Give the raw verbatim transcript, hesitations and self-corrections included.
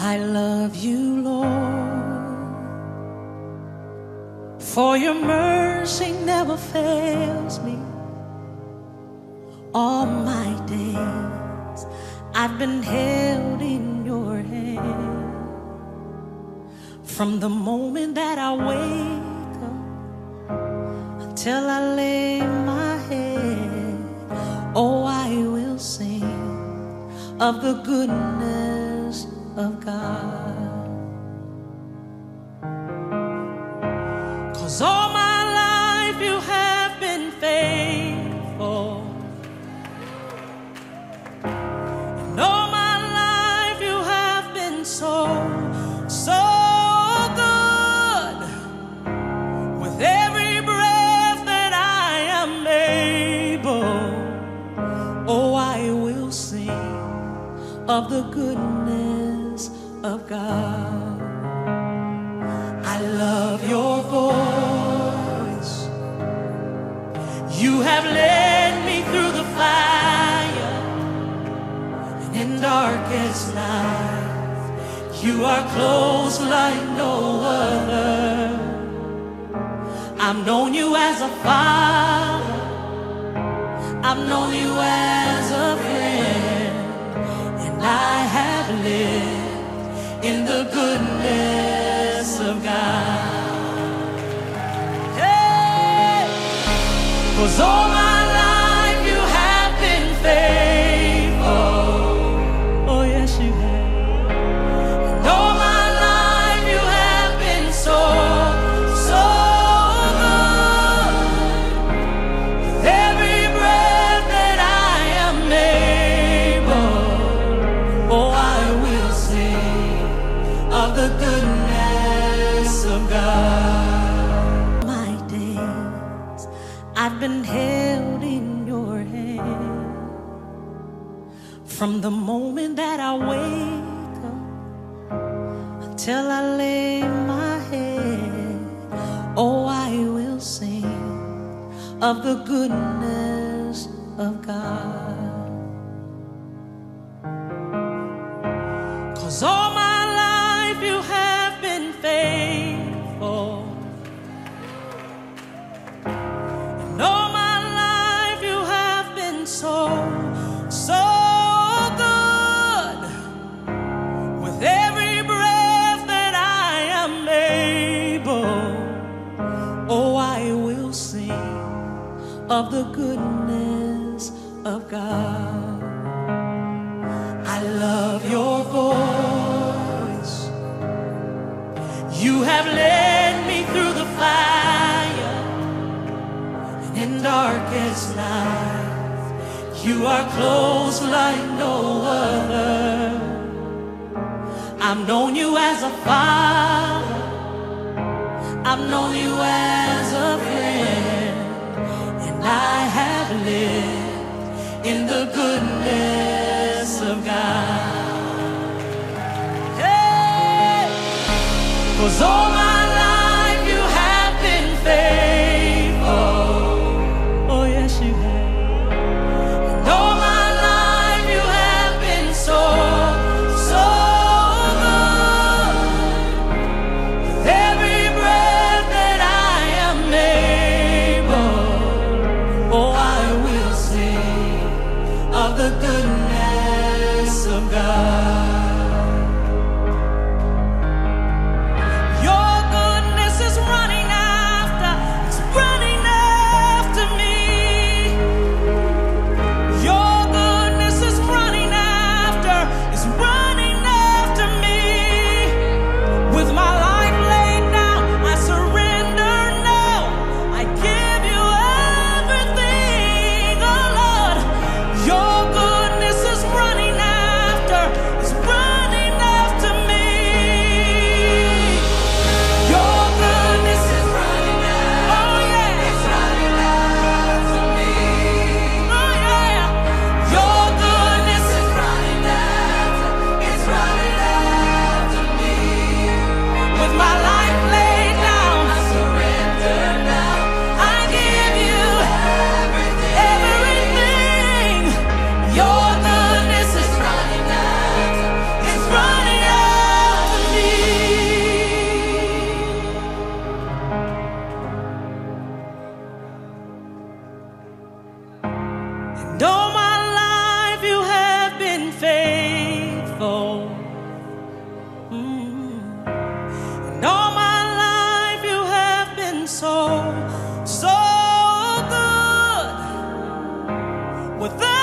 I love you, Lord, for your mercy never fails me. All my days I've been held in your hand. From the moment that I wake up until I lay my head, oh, I will sing of the goodness of God. 'Cause all my life you have been faithful, and all my life you have been so, so good. With every breath that I am able, oh, I will sing of the goodness of God. I love your voice. You have led me through the fire, and in darkest night you are close like no other. I've known you as a father, I've known you as a friend, and I have lived in the goodness of God. Hey! 'Cause all my life you have been faithful. Oh yes you have. And all my life you have been so, so good. With every breath that I am able, oh, I will sing of the goodness of God. My days I've been held in your hand. From the moment that I wake up until I lay my head, oh, I will sing of the goodness of God. 'Cause all my life you have been faithful, and all my life you have been so, so good. With every breath that I am able, oh, I will sing of the goodness of God. I love your voice. You have led me through the fire, and in darkest night you are close like no other. I've known you as a father, I've known you as a friend, and I have lived in the goodness of God. Hey! 'Cause all my life you have been faithful. Oh yes you have. And all my life you have been so, so good. With every breath that I am able, oh, I will sing of the goodness of God. Your with the